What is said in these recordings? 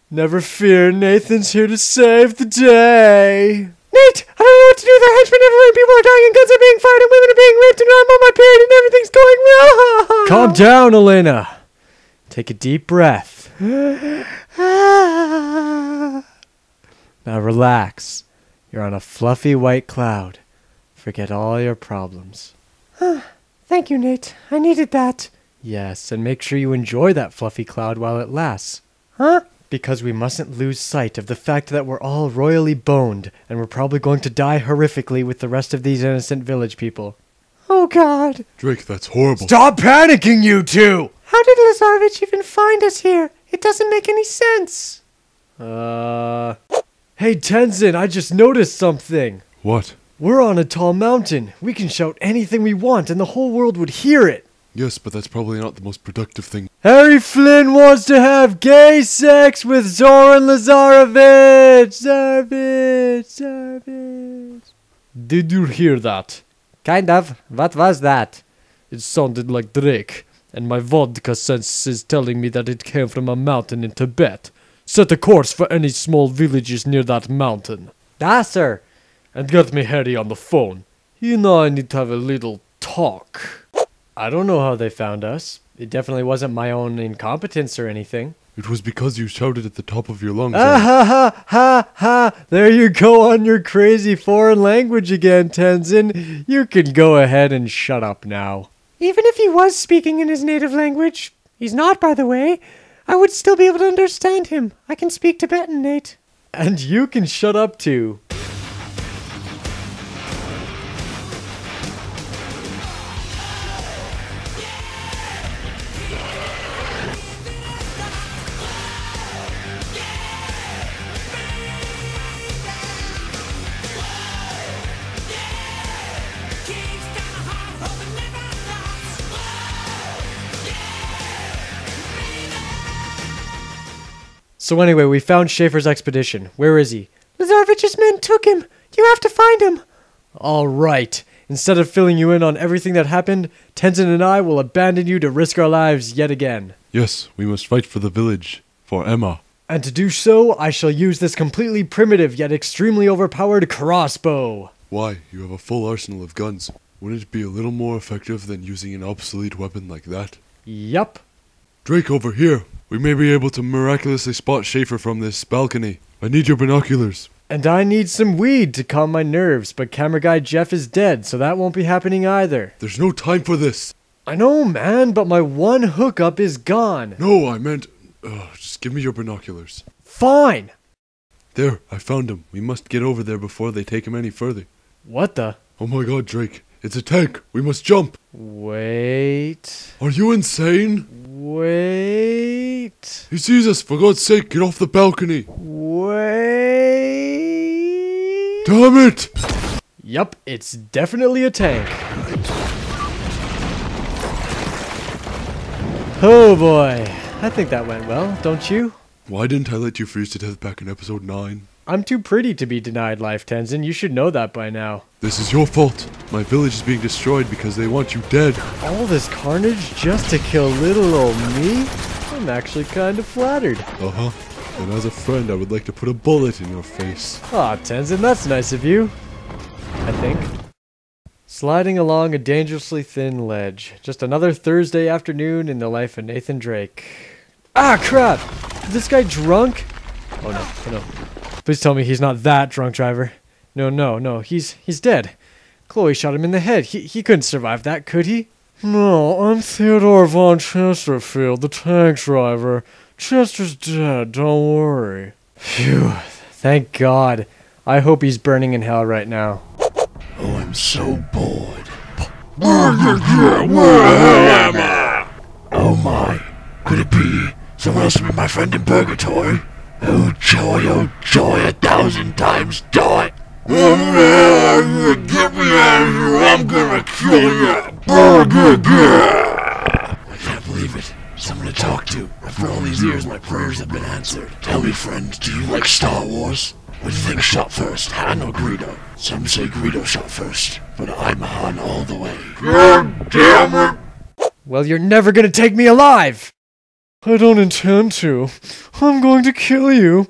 Never fear, Nathan's here to save the day. Nate, I don't know what to do. The henchmen everywhere, people are dying and guns are being fired and women are being raped and I'm on my period and everything's going wrong. Calm down, Elena. Take a deep breath. Now relax. You're on a fluffy white cloud. Forget all your problems. Thank you, Nate. I needed that. Yes, and make sure you enjoy that fluffy cloud while it lasts. Huh? Because we mustn't lose sight of the fact that we're all royally boned, and we're probably going to die horrifically with the rest of these innocent village people. Oh, God. Drake, that's horrible. Stop panicking, you two! How did Lazarevich even find us here? It doesn't make any sense. Hey, Tenzin, I just noticed something. What? We're on a tall mountain. We can shout anything we want, and the whole world would hear it. Yes, but that's probably not the most productive thing. Harry Flynn wants to have gay sex with Zoran Lazarevich! Lazarevich! Did you hear that? Kind of. What was that? It sounded like Drake, and my vodka sense is telling me that it came from a mountain in Tibet. Set a course for any small villages near that mountain. Ah, sir. And get me Harry on the phone. He and I need to have a little talk. I don't know how they found us. It definitely wasn't my own incompetence or anything. It was because you shouted at the top of your lungs. Ah ha ha ha ha! There you go on your crazy foreign language again, Tenzin. You can go ahead and shut up now. Even if he was speaking in his native language, he's not, by the way, I would still be able to understand him. I can speak Tibetan, Nate. And you can shut up too. So anyway, we found Schaefer's expedition. Where is he? Lazarevich's men took him. You have to find him. All right. Instead of filling you in on everything that happened, Tenzin and I will abandon you to risk our lives yet again. Yes, we must fight for the village. For Emma. And to do so, I shall use this completely primitive yet extremely overpowered crossbow. Why? You have a full arsenal of guns. Wouldn't it be a little more effective than using an obsolete weapon like that? Yup. Drake, over here. We may be able to miraculously spot Schaefer from this balcony. I need your binoculars. And I need some weed to calm my nerves, but camera guy Jeff is dead, so that won't be happening either. There's no time for this. I know, man, but my one hookup is gone. No, I meant... just give me your binoculars. Fine. There, I found him. We must get over there before they take him any further. What the? Oh my god, Drake. It's a tank. We must jump. Wait. Are you insane? Wait. He sees us. For God's sake, get off the balcony. Wait. Damn it! Yup, it's definitely a tank. Oh boy. I think that went well, don't you? Why didn't I let you freeze to death back in episode 9? I'm too pretty to be denied life, Tenzin. You should know that by now. This is your fault. My village is being destroyed because they want you dead. All this carnage just to kill little old me? I'm actually kind of flattered. Uh-huh. And as a friend, I would like to put a bullet in your face. Aw, Tenzin, that's nice of you. I think. Sliding along a dangerously thin ledge. Just another Thursday afternoon in the life of Nathan Drake. Ah, crap! Is this guy drunk? Oh no, oh no. Please tell me he's not that drunk, driver. No, he's dead. Chloe shot him in the head. He couldn't survive that, could he? No, I'm Theodore von Chesterfield, the tank driver. Chester's dead, don't worry. Phew, thank God. I hope he's burning in hell right now. Oh, I'm so bored. Where the hell am I? Oh my, could it be someone else with my friend in purgatory? Oh joy, 1,000 times joy! Get me out of here, I'm gonna kill you! I can't believe it. Someone to talk to. After all these years, my prayers have been answered. Tell me, friend, do you like Star Wars? What do you think shot first, Han or Greedo? Some say Greedo shot first, but I'm Han all the way. God damn it! Well, you're never gonna take me alive! I don't intend to. I'm going to kill you.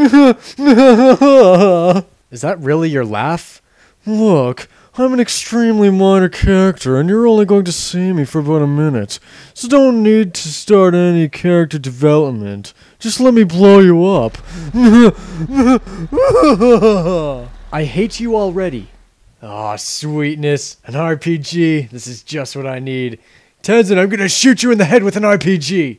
Is that really your laugh? Look, I'm an extremely minor character, and you're only going to see me for about a minute. So don't need to start any character development. Just let me blow you up. I hate you already. Aw, sweetness. An RPG. This is just what I need. Tenzin, I'm gonna shoot you in the head with an RPG.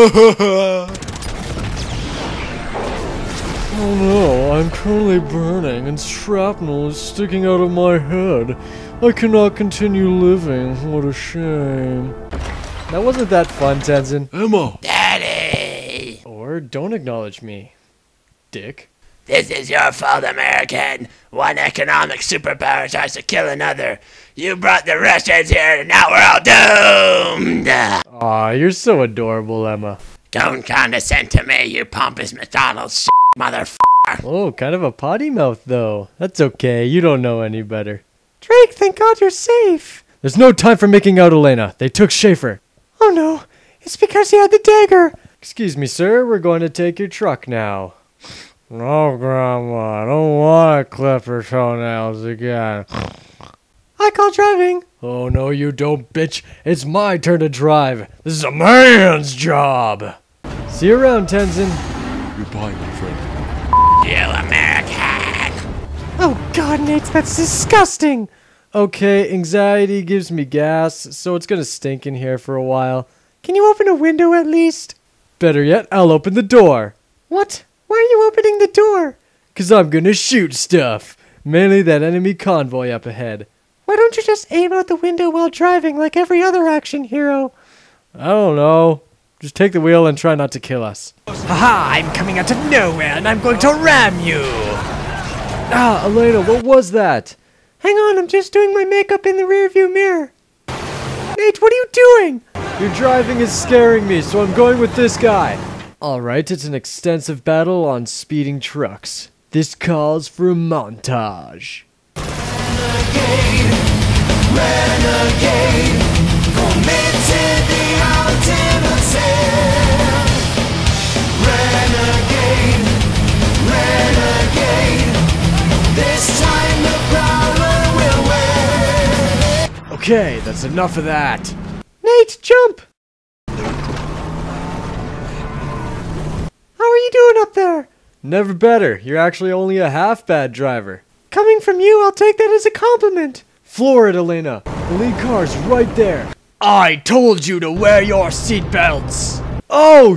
Oh no, I'm currently burning and shrapnel is sticking out of my head. I cannot continue living. What a shame. That wasn't that fun, Tenzin. Emma! Daddy! Or don't acknowledge me, dick. This is your fault, American. One economic superpower tries to kill another. You brought the Russians here, and now we're all doomed! Aw, you're so adorable, Emma. Don't condescend to me, you pompous McDonald's motherfucker. Oh, kind of a potty mouth, though. That's okay, you don't know any better. Drake, thank God you're safe. There's no time for making out, Elena. They took Schaefer. Oh no, it's because he had the dagger. Excuse me, sir, we're going to take your truck now. No, Grandma, I don't want to clip her toenails again. I call driving. Oh, no, you don't, bitch. It's my turn to drive. This is a man's job. See you around, Tenzin. Goodbye, my friend. You American! Oh, God, Nate, that's disgusting. Okay, anxiety gives me gas, so it's gonna stink in here for a while. Can you open a window at least? Better yet, I'll open the door. What? Why are you opening the door? 'Cause I'm gonna shoot stuff. Mainly that enemy convoy up ahead. Why don't you just aim out the window while driving like every other action hero? I don't know. Just take the wheel and try not to kill us. Haha, I'm coming out of nowhere and I'm going to ram you! Ah, Elena, what was that? Hang on, I'm just doing my makeup in the rearview mirror. Nate, what are you doing? Your driving is scaring me, so I'm going with this guy. Alright, it's an extensive battle on speeding trucks. This calls for a montage. Renegade, committed the ultimate sin. Renegade, renegade, this time the prowler will win. Okay, that's enough of that. Nate, jump! How are you doing up there? Never better. You're actually only a half bad driver. Coming from you, I'll take that as a compliment. Floor it, Elena. The lead car's right there. I told you to wear your seatbelts! Oh,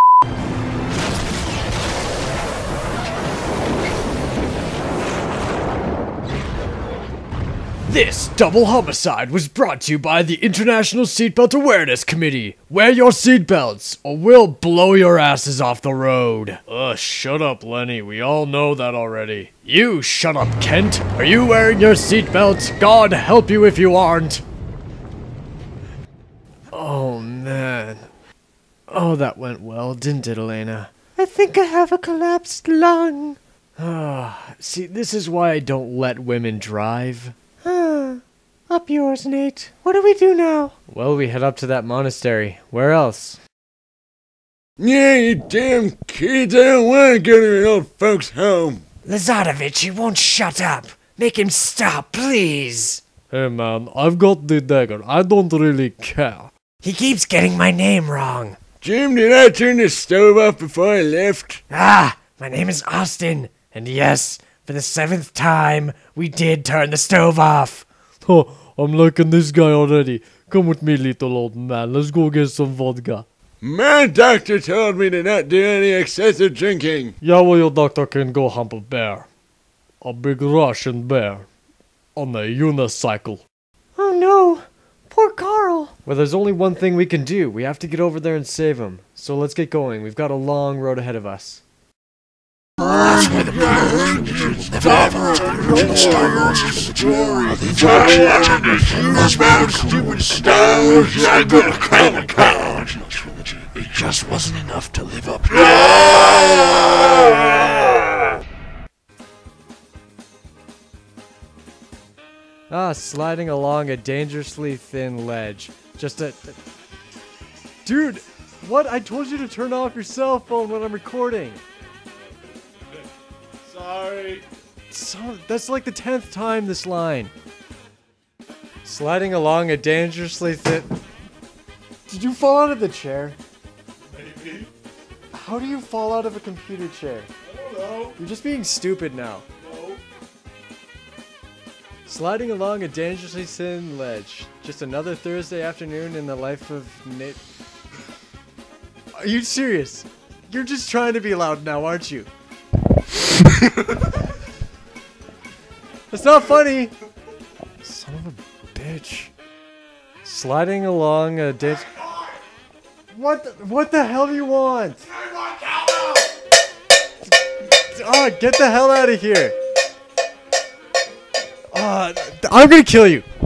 This double homicide was brought to you by the International Seatbelt Awareness Committee. Wear your seatbelts, or we'll blow your asses off the road. Shut up, Lenny. We all know that already. You shut up, Kent. Are you wearing your seatbelt? God help you if you aren't. Oh, man. Oh, that went well, didn't it, Elena? I think I have a collapsed lung. See, this is why I don't let women drive. Up yours, Nate. What do we do now? Well, we head up to that monastery. Where else? Yeah, you damn kids, I don't want to go to an old folks' home. Lazarevich, he won't shut up. Make him stop, please. Hey, man, I've got the dagger. I don't really care. He keeps getting my name wrong. Jim, did I turn the stove off before I left? Ah, my name is Austin. And yes, for the 7th time, we did turn the stove off. Oh, I'm liking this guy already. Come with me, little old man. Let's go get some vodka. My doctor told me to not do any excessive drinking. Yeah, well, your doctor can go hump a bear. A big Russian bear. On a unicycle. Oh no! Poor Carl! Well, there's only one thing we can do. We have to get over there and save him. So let's get going. We've got a long road ahead of us. That's why the prequels never ever turned original Star Wars into the story. The Those bad stupid Star Wars, I'm gonna cram a cow. Original trilogy. It just wasn't enough to live up to. Sliding along a dangerously thin ledge. Dude, What? I told you to turn off your cell phone when I'm recording. Sorry. So, that's like the 10th time this line. Sliding along a dangerously thin... Did you fall out of the chair? Maybe. How do you fall out of a computer chair? I don't know. You're just being stupid now. No. Sliding along a dangerously thin ledge. Just another Thursday afternoon in the life of Nate. Are you serious? You're just trying to be loud now, aren't you? It's not funny. Son of a bitch. Sliding along a ditch. What the hell do you want? Oh, get the hell out of here. I'm gonna kill you.